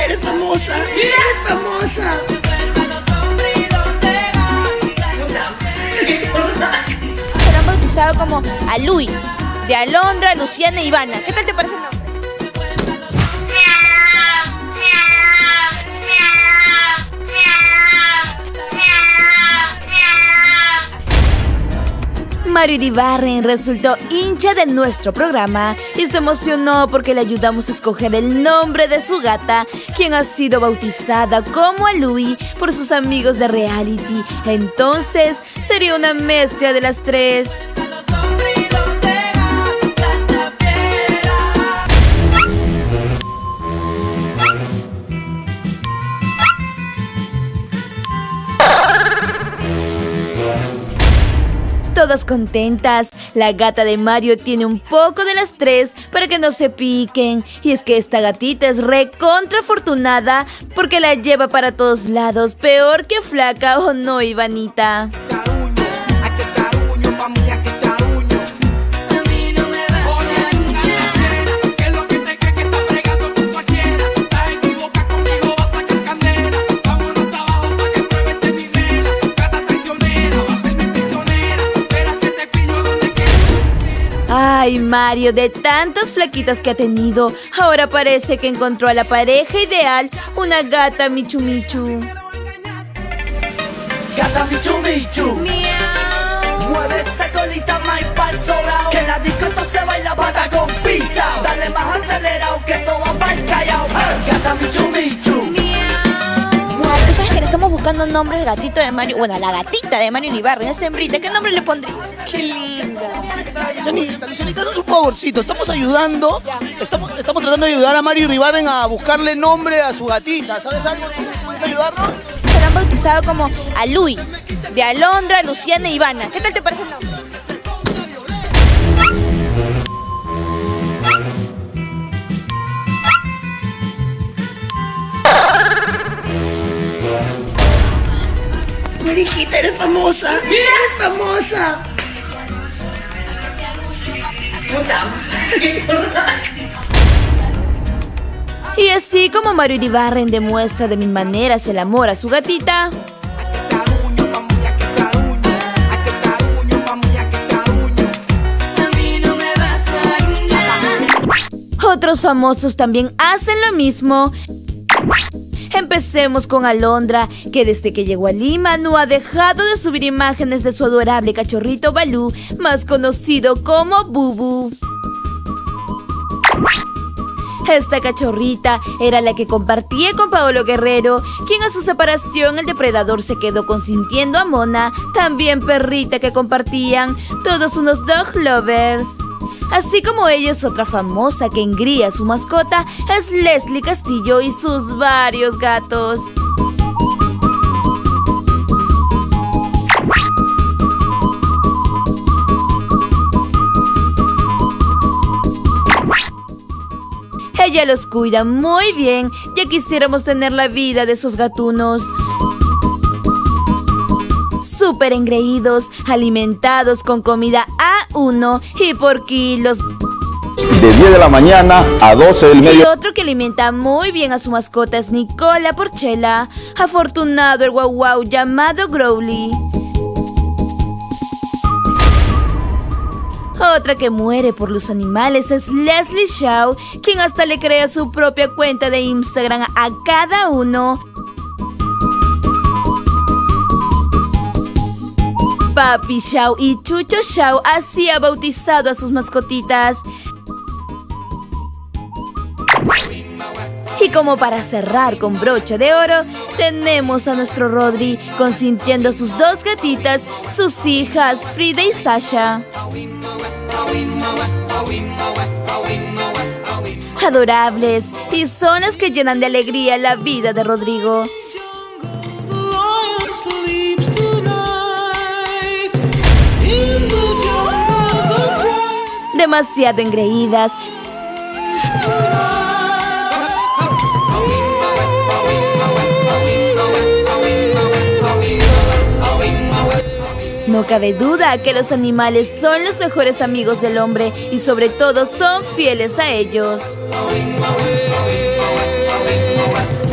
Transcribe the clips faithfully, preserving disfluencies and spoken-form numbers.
eres famosa, eres famosa. Se han bautizado como Alui, de Alondra, Luciana y Ivana. ¿Qué tal te parece el nombre? Mario Iribarren resultó hincha de nuestro programa y se emocionó porque le ayudamos a escoger el nombre de su gata, quien ha sido bautizada como Alui por sus amigos de reality. Entonces, sería una mezcla de las tres. Todas contentas, la gata de Mario tiene un poco de las tres para que no se piquen. Y es que esta gatita es recontra afortunada porque la lleva para todos lados, peor que flaca, ¿o no, Ivanita? Ay, Mario, de tantas flaquitas que ha tenido, ahora parece que encontró a la pareja ideal, una gata Michu Michu. Gata Michu Michu. Miau. Mueve esa colita más pa'l sobrao, que en la discoteca se baila pata con pizza. Dale más acelerado que todo va al callao. Gata Michu Michu. Tú sabes que le estamos buscando nombres al gatito de Mario, bueno, a la gatita de Mario Iribarren, es hembrita. ¿Qué nombre le pondría? Qué linda. Lucianita, Lucianita, danos un favorcito, estamos ayudando, estamos, estamos tratando de ayudar a Mario Iribarren a buscarle nombre a su gatita, ¿sabes algo? ¿Puedes ayudarnos? Se han bautizado como Alui, de Alondra, Luciana y Ivana. ¿Qué tal te parece el nombre? Mariquita, eres famosa, eres famosa. Y así como Mario Iribarren demuestra de mil maneras el amor a su gatita, otros famosos también hacen lo mismo. Empecemos con Alondra, que desde que llegó a Lima no ha dejado de subir imágenes de su adorable cachorrito Balú, más conocido como Bubu. Esta cachorrita era la que compartía con Paolo Guerrero, quien a su separación el depredador se quedó consintiendo a Mona, también perrita que compartían, todos unos dog lovers. Así como ellos, otra famosa que engría a su mascota es Leslie Castillo y sus varios gatos. Ella los cuida muy bien, ya quisiéramos tener la vida de esos gatunos. Súper engreídos, alimentados con comida A uno y por kilos. De diez de la mañana a doce del Y mediodía. otro que alimenta muy bien a su mascota es Nicola Porchela, afortunado el guau guau llamado Growly. Otra que muere por los animales es Leslie Shaw, quien hasta le crea su propia cuenta de Instagram a cada uno. Papi Shaw y Chucho Shaw así ha bautizado a sus mascotitas. Y como para cerrar con broche de oro, tenemos a nuestro Rodri consintiendo a sus dos gatitas, sus hijas Frida y Sasha. Adorables, y son las que llenan de alegría la vida de Rodrigo. Demasiado engreídas. No cabe duda que los animales son los mejores amigos del hombre y sobre todo son fieles a ellos.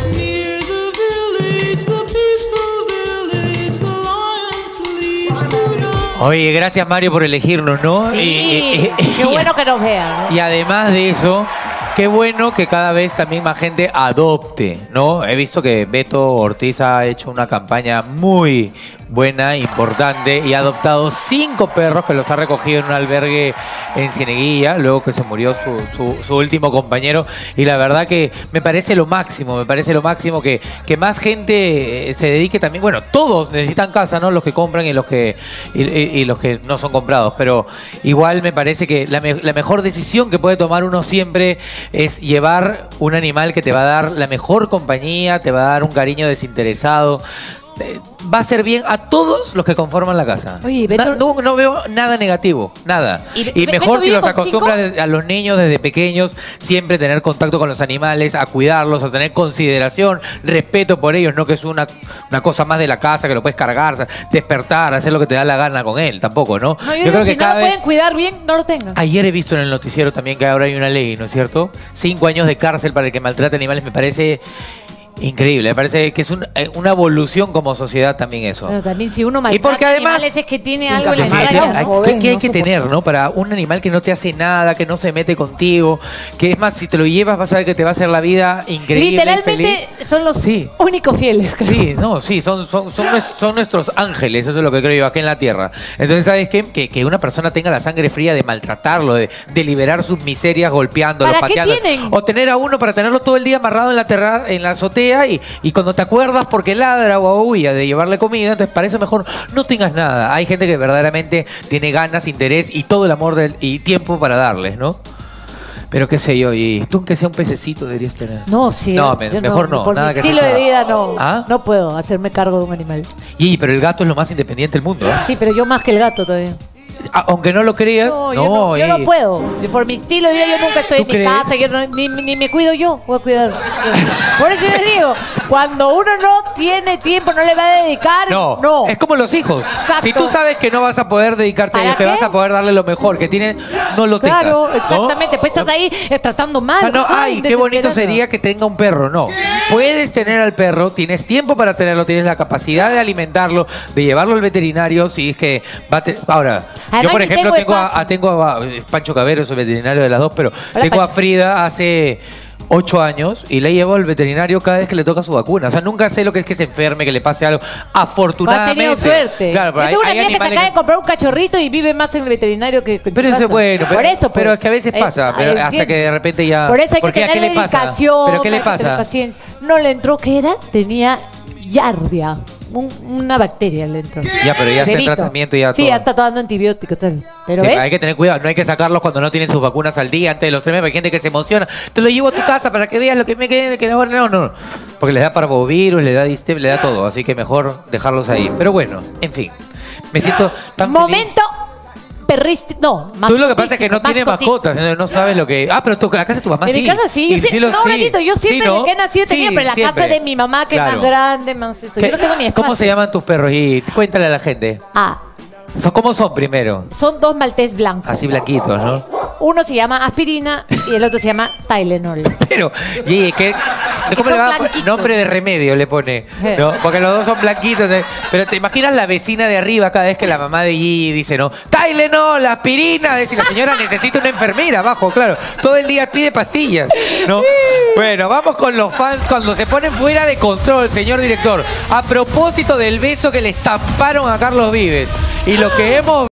Oye, gracias Mario por elegirnos, ¿no? Sí, Y- y- y- qué bueno que nos vean, ¿no? Y además de eso, qué bueno que cada vez también más gente adopte, ¿no? He visto que Beto Ortiz ha hecho una campaña muy buena, importante, y ha adoptado cinco perros que los ha recogido en un albergue en Cieneguilla, luego que se murió su, su- su último compañero. Y la verdad que me parece lo máximo, me parece lo máximo que, que más gente eh, se dedique también. Bueno, todos necesitan casa, ¿no? Los que compran y los que, y, y- y los que no son comprados. Pero igual me parece que la, me- la mejor decisión que puede tomar uno siempre es llevar un animal que te va a dar la mejor compañía, te va a dar un cariño desinteresado. Eh, Va a ser bien a todos los que conforman la casa. Oye, Beto- Na- no, no veo nada negativo, nada. ¿Y Y, Be- mejor Beto si vive los con acostumbras cinco? desde- a los niños desde pequeños, siempre tener contacto con los animales, a cuidarlos, a tener consideración, respeto por ellos, no que es una, una cosa más de la casa que lo puedes cargar, despertar, hacer lo que te da la gana con él, tampoco, ¿no? No, yo, digo, si no lo vez- pueden cuidar bien, no lo tengan. Ayer he visto en el noticiero también que ahora hay una ley, ¿no es cierto? Cinco años de cárcel para el que maltrata animales me parece increíble. Me parece que es un- eh, una evolución como sociedad también eso. Pero también si uno Y porque maltrata además- animales es que tiene algo en la Sí, hay, entraña. hay- ¿qué, qué hay que tener, no? Para un animal que no te hace nada, que no se mete contigo, que es más, si te lo llevas vas a ver que te va a hacer la vida increíble. Literalmente feliz. son los Sí. únicos fieles. creo. Sí, no, sí, son, son, son, nues- son nuestros ángeles, eso es lo que creo yo, aquí en la tierra. Entonces, ¿sabes qué? Que, que una persona tenga la sangre fría de maltratarlo, de, de liberar sus miserias golpeándolo, ¿Para qué pateándolo. tienen? O tener a uno para tenerlo todo el día amarrado en la terra, en la azotea y, y cuando te acuerdas porque ladra o aúlla de llevarle comida, entonces para eso mejor no tengas nada. Hay gente que verdaderamente tiene ganas, interés y todo el amor del, y tiempo para darles, ¿no? Pero qué sé yo, y tú aunque sea un pececito deberías tener. No, sí. No, me- yo mejor no, Por nada mi que estilo sea- de vida no. ¿Ah? No puedo hacerme cargo de un animal. Y pero el gato es lo más independiente del mundo, ¿eh? Sí, pero yo más que el gato todavía. A- Aunque no lo creas, No, no, yo, no, yo no eh. puedo. Por mi estilo de vida yo nunca estoy ¿Tú en mi crees? casa, yo no- ni, ni me cuido yo, voy a cuidar. Por eso yo digo, cuando uno no tiene tiempo, no le va a dedicar, No, no. es como los hijos. Exacto. Si tú sabes que no vas a poder dedicarte a ¿Para ellos, que qué? vas a poder darle lo mejor que tienen, no lo Claro, tengas. ¿no? exactamente. Pues estás ahí eh, tratando mal. Ah, no, ay, qué bonito desesperando. sería que tenga un perro. No. Puedes tener al perro, tienes tiempo para tenerlo, tienes la capacidad de alimentarlo, de llevarlo al veterinario. Si es que va a te- Ahora, Además, yo por ni ejemplo tengo tengo, a, espacio. a- tengo a, Pancho Cabero, es el veterinario de las dos, pero Hola, tengo a Pancho. Frida hace ocho años y le llevo al veterinario cada vez que le toca su vacuna. O sea, nunca sé lo que es que se enferme, que le pase algo. Has Afortunadamente. tenido suerte. Claro, pero yo hay, tengo una hay amiga que se animales acaba que- de comprar un cachorrito y vive más en el veterinario que que en tu Pero eso casa. es bueno, pero, Por eso, pero pues. es que a veces Es- pasa, pero hasta entiendo. que de repente ya. Por eso hay ¿Por que qué? ¿A tener qué le pasa? dedicación. ¿Pero qué le hay que tener pasa? paciencia. No le entró, ¿qué era? Tenía yardia. Un- una bacteria le entró. Ya, pero ya hace Benito. tratamiento y ya Sí, todo. ya está tomando antibióticos tal. Pero Sí, ¿ves? hay que tener cuidado, no hay que sacarlos cuando no tienen sus vacunas al día, antes de los tres meses. Hay gente que se emociona. Te lo llevo a tu casa para que veas lo que me quede, que no, no, no. Porque les da parvovirus, le da distep, le da todo. Así que mejor dejarlos ahí. Pero bueno, en fin. Me siento tan feliz. Momento perrístico. No, Tú lo que pasa es que no tienes mascotístico. mascotas, no, no sabes lo que... Ah, pero tú, la casa de tu mamá En sí. mi casa sí, yo Y sí- lo- no, sí. ratito, yo siempre Sí, ¿no? desde que he nacido tenía, Sí, pero en la siempre. casa de mi mamá que Claro. es más grande, más esto. ¿Qué- Yo no tengo ni espacio. ¿Cómo se llaman tus perros? Y cuéntale a la gente. Ah, So- ¿Cómo son primero? son dos maltés blancos. Así blanquitos, ¿no? Uno se llama aspirina y el otro se llama Tylenol. Pero, y ¿qué? ¿Cómo son le va a blanquitos. nombre de remedio le pone? ¿No? Porque los dos son blanquitos. ¿eh? Pero te imaginas la vecina de arriba cada vez que la mamá de Gigi dice, ¿no? Tylenol, aspirina. Decir, la señora necesita una enfermera abajo, claro. Todo el día pide pastillas, ¿no? Bueno, vamos con los fans cuando se ponen fuera de control, señor director. A propósito del beso que le zamparon a Carlos Vives y lo que hemos